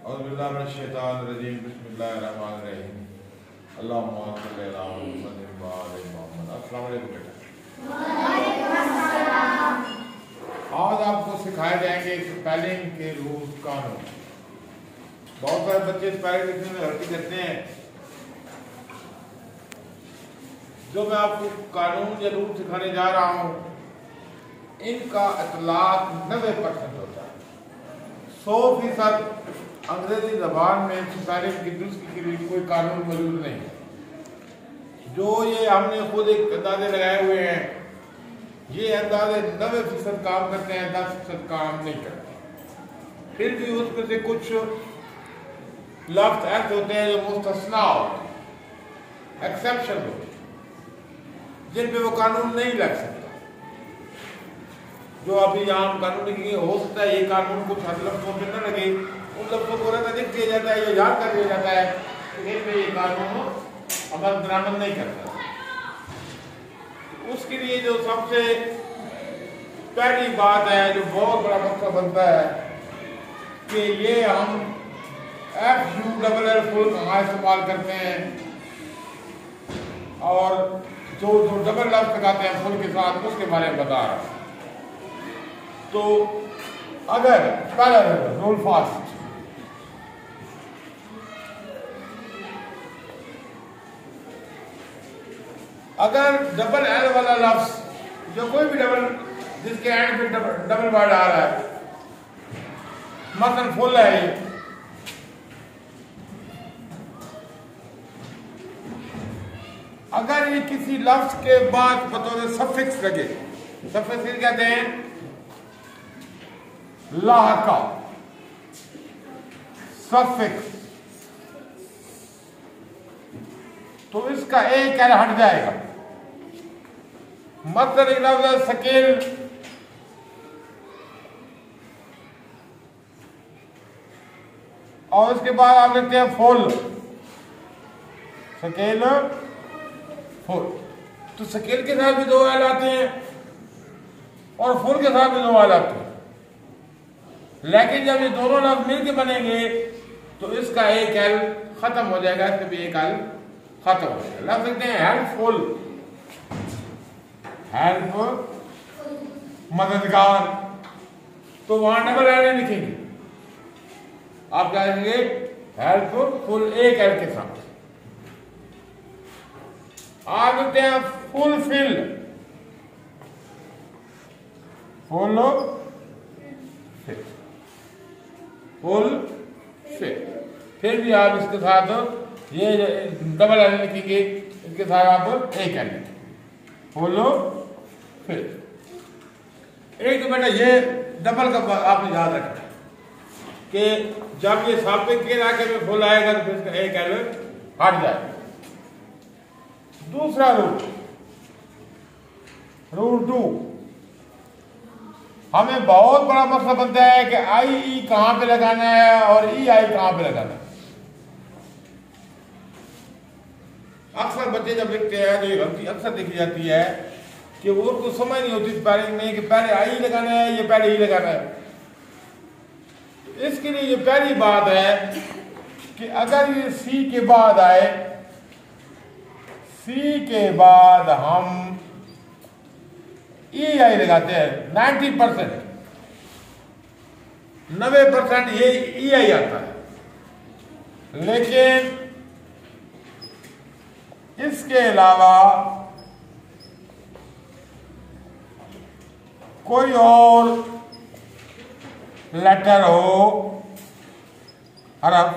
औज़ुबिल्लाहिमिनश्शैतानिर्रजीम बिस्मिल्लाहिर्रहमानिर्रहीम अल्लाहुम्मा सल्लि अला मुहम्मद व आलि मुहम्मद। अस्सलाम वालेकुम बेटा। आज आपको सिखाए जाएंगे स्पेलिंग के रूल्स कानून। बहुत सारे बच्चे स्पेलिंग लिखने में गलती करते हैं। जो मैं आपको कानून या रूल सिखाने जा रहा हूँ इनका इतलाक 90% होता है। 100% अंग्रेजी जबान में स्पेलिंग की दुरुस्ती के लिए कोई कानून मौजूद नहीं है। जो ये हमने खुद एक अंदाजे लगाए हुए हैं, ये अंदाजे 90% काम करते हैं, 10% काम नहीं करते। फिर भी उसमें से कुछ लफ्ज ऐसे होते हैं जो मुस्तस्ना होते हैं, एक्सेप्शन होते हैं, जिन पे वो कानून नहीं लग सकता। जो अभी आम कानून लिखेंगे, हो सकता है ये कानून कुछ हद लफ्जों पे न लगे, उन लफ्जों को रहता लिख दिया जाता है, ये याद कर दिया जाता है, इन पे ये कानून अमल दरामद नहीं करता। उसके लिए जो सबसे पहली बात है, जो बहुत बड़ा मसला बनता है कि ये हम FULL फुल कहाँ इस्तेमाल करते हैं, और जो डबल लफ्ज लगाते हैं फुल के साथ, उसके बारे में बता रहा हूँ। तो अगर पहला रोल फास्ट, अगर डबल एल वाला लफ्ज, जो कोई भी डबल जिसके एंड पे डबल वर्ड आ रहा है, मतलब फुल है ये, अगर ये किसी लफ्ज के बाद बतौर सफिक्स लगे, सफिक्स कहते हैं लाहका सफिक्स, तो इसका एक एल हट जाएगा। मतलब एक लफ्ज सकेल, और उसके बाद आप लिखते हैं फुल, सकेल फुल, तो सकेल के साथ भी दो एल आते हैं और फुल के साथ भी दो एल आते हैं। लेकिन जब ये दोनों लफ्ज मिलके बनेंगे तो इसका एक एल खत्म हो जाएगा, इसका भी एक एल खत्म हो जाएगा। लग सकते हैं हेल्पफुल, हेल्प मददगार, तो वहां डबल एल नहीं लिखेंगे, आप क्या लिखेंगे हेल्पफुल एक एल के साथ। आप लिखते हैं फुलफिल, फिर भी आप इसके साथ ये डबल एल लिखेंगे, इसके साथ आप एक एल फिर एक। तो बेटा ये डबल का आपने याद रखना कि जब ये साबित के इलाके में फुल आएगा तो फिर इसका एक एल हट जाएगा। दूसरा रूल 2, हमें बहुत बड़ा मसला बनता है कि आई ई कहां पे लगाना है और ई आई कहां पे लगाना है। अक्सर बच्चे जब लिखते हैं तो ये गलती अक्सर देखी जाती है कि वो उनको समझ नहीं होती स्पेलिंग में कि पहले आई लगाना है या पहले ई लगाना है। इसके लिए ये पहली बात है कि अगर ये सी के बाद आए, सी के बाद हम ई आई लगाते हैं, 90% ये ई आई आता है। लेकिन इसके अलावा कोई और लेटर हो, हरफ,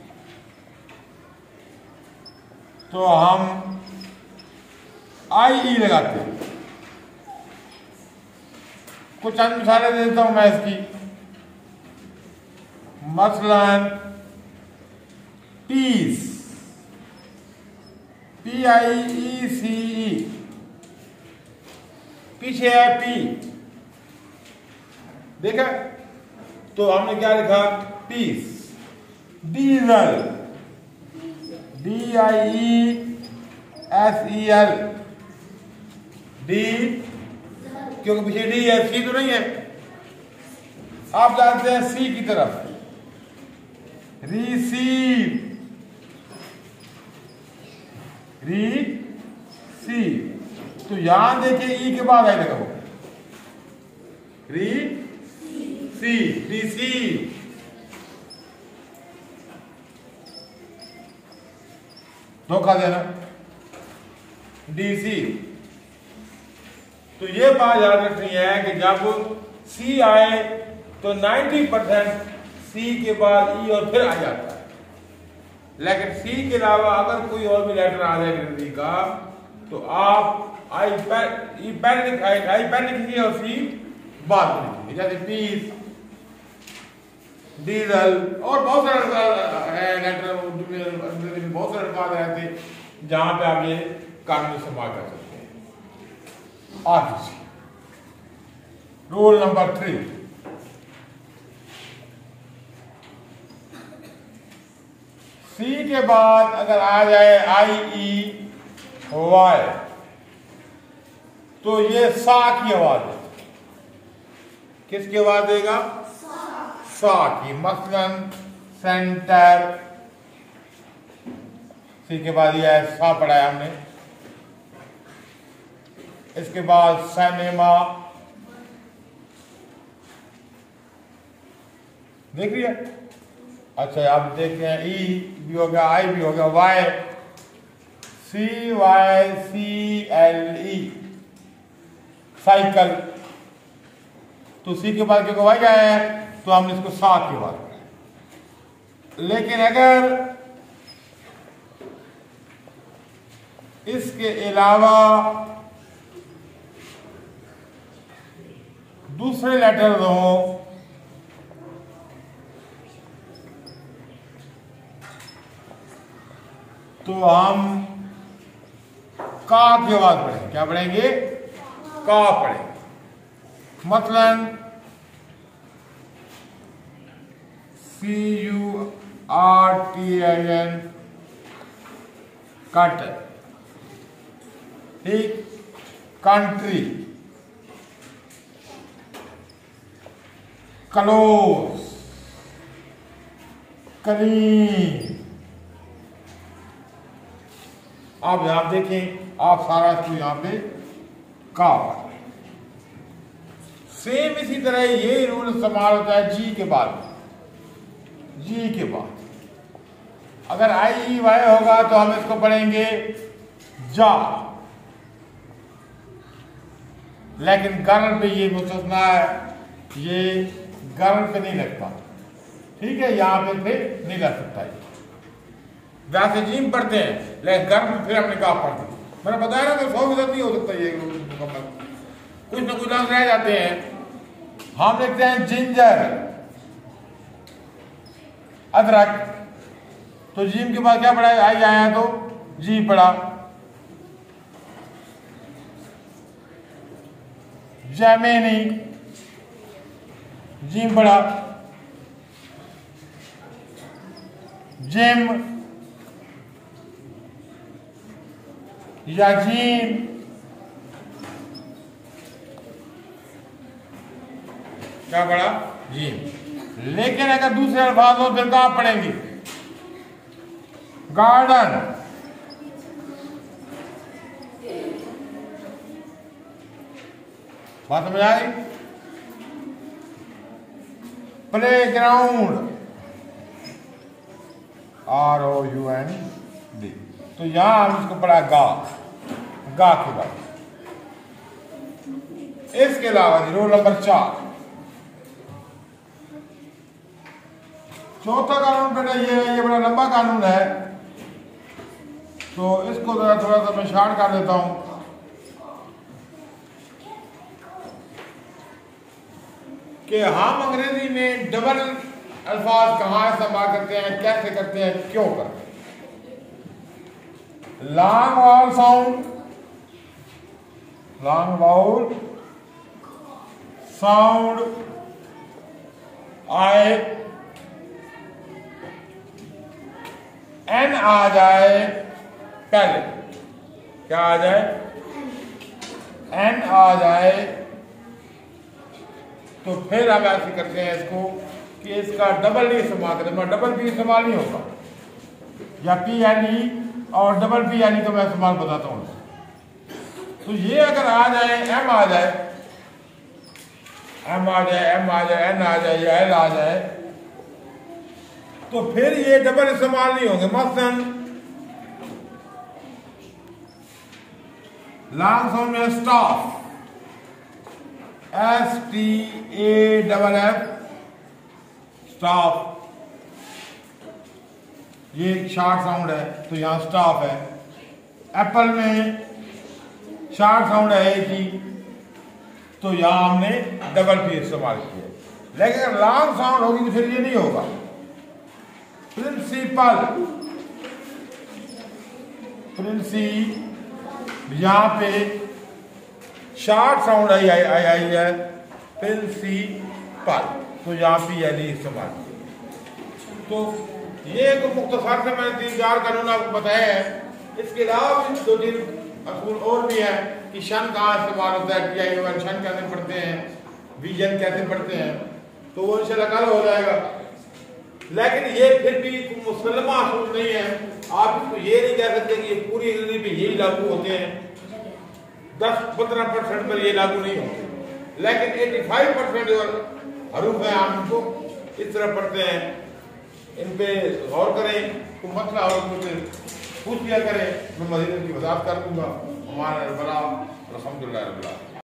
तो हम आई ई लगाते हैं। कुछ अन्य मिसालें देता हूं मैं इसकी। मसलन पीस, PIECE, पीछे है पी, देखा, तो हमने क्या लिखा पीस। डीजल, DIESEL, डी, क्योंकि पीछे डी है, सी तो नहीं है। आप जानते हैं सी की तरफ रिसीव, रिसीव। तो यहां देखिए ई के बाद आई लगा हुआ, रिसीव, रिसीव। धोखा देना, डीसी। तो ये बात याद रखनी है कि जब सी आए तो 90% सी के बाद ई और फिर आ जाता है, लेकिन सी के अलावा अगर कोई और भी लेटर आ जाए अंग्रेजी का तो आप आई पेन लिखिए और सी बाद में लिखिए, जैसे पीस, डीजल और बहुत सारे लेटर उर्दू में अंग्रेजी में बहुत सारे अल्फाज आए थे जहां पे आप ये कानूनी इस्तेमाल कर सकते हैं। आगे रूल नंबर 3, सी के बाद अगर आ जाए आई ई वाई तो ये सा की आवाज है। किसकी आवाज देगा? सा की। मसलन सेंटर, सी के बाद ये है सा पढ़ाया हमने। इसके बाद सिनेमा, देख लिया। अच्छा आप देखते हैं ई भी हो गया, आई भी हो गया, Y, C Y C L E, cycle. तो सी के बाद क्योंकि वाई आया है तो हमने इसको सा के बाद पढ़ा। लेकिन अगर इसके अलावा दूसरे लेटर हो तो हम का के बाद पढ़ेंगे। क्या पढ़ेंगे? का पढ़ेंगे। मतलब CURTIN, कट। ठीक। Country, close, clean. आप यहां देखें, आप सारा इसको यहां पे का। सेम इसी तरह ये रूल इस्तेमाल होता है जी के बाद। जी के बाद अगर आई ई वाई होगा तो हम इसको पढ़ेंगे जा। लेकिन गर्म पे ये मुस्तस्ना है, ये गर्म पे नहीं लगता। ठीक है, यहां पे फिर नहीं लग सकता। वैसे जीम पढ़ते हैं लेकिन गर्म में फिर हमने कहा पढ़ दी। मैंने बताया ना कि 100% नहीं हो सकता ये मुकम्मल, कुछ ना कुछ लफ्ज़ रह जाते हैं। हम लिखते हैं जिंजर, अदरक। तो जीम के बाद क्या पढ़ा? आई आया तो जी पढ़ा। जैमेनी, जीम पढ़ा। जिम या जीम, क्या पढ़ा? जीम। लेकिन अगर दूसरे अल्फाज हो फिर कहां पढ़ेंगे? गार्डन, बात समझ आ गई? Play ground, ROUND। तो यहां हम इसको पढ़ा गा, गा के बाद। इसके अलावा रूल नंबर 4, चौथा कानून बेटा ये है, ये बड़ा लंबा कानून है तो इसको जरा थोड़ा सा मैं शार्ट कर देता हूं। कि हम अंग्रेजी में डबल अल्फाज कहां इस्तेमाल करते हैं, कैसे करते हैं, क्यों करते हैं। Long vowel sound, long vowel sound आए, एन आ जाए पहले, क्या आ जाए? एन आ जाए तो फिर हम ऐसे करते हैं इसको कि इसका डबल नहीं इस्तेमाल करें, मैं डबल पी इस्तेमाल नहीं होगा, या पी एन ई और डबल पी एन ई का मैं इस्तेमाल बताता हूँ। तो ये अगर आ जाए, एम आ जाए, एम आ जाए, एम आ जाए, एन आ जाए या एल आ जाए, तो फिर ये डबल इस्तेमाल नहीं होंगे। मसलन लॉन्ग साउंड में स्टाफ, STAFF, स्टाफ, ये एक शार्ट साउंड है तो यहां स्टाफ है। एप्पल में शार्ट साउंड है एक ही, तो यहां हमने डबल पी इस्तेमाल किया। लेकिन अगर लॉन्ग साउंड होगी तो फिर ये नहीं होगा। प्रिंसिपल, यहां पे शार्ट साउंड आई है प्रिंसिपल, तो यहां पे यानी इस्तेमाल किया। तो ये एक मुख्तसर से मैंने 3-4 कानून आपको बताए हैं। इसके अलावा भी 2-3 असूल और भी है कि शन कहाँ इस्तेमाल होता है, PION शन कैसे पढ़ते हैं, विजन कैसे पढ़ते हैं, तो वो इंशाल्लाह कल हो जाएगा। लेकिन ये फिर भी मुसलमा असूल नहीं है। आप इसको ये नहीं कह सकते कि ये पूरी अंग्रेजी पे यही लागू होते हैं, 10-15% पर ये लागू नहीं होते। लेकिन 85% जो हरूफ है आप इनको इस तरह पढ़ते हैं। इन पे गौर करें, कोई मसला हो मुझे पूछ लिया करें, मैं मज़ीद की वज़ाहत कर दूंगा। हमारा अल्हम्दुलिल्लाह।